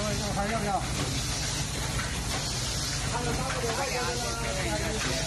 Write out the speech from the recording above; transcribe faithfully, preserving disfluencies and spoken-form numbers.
位，这个还要不要？看了三五点块钱的吗？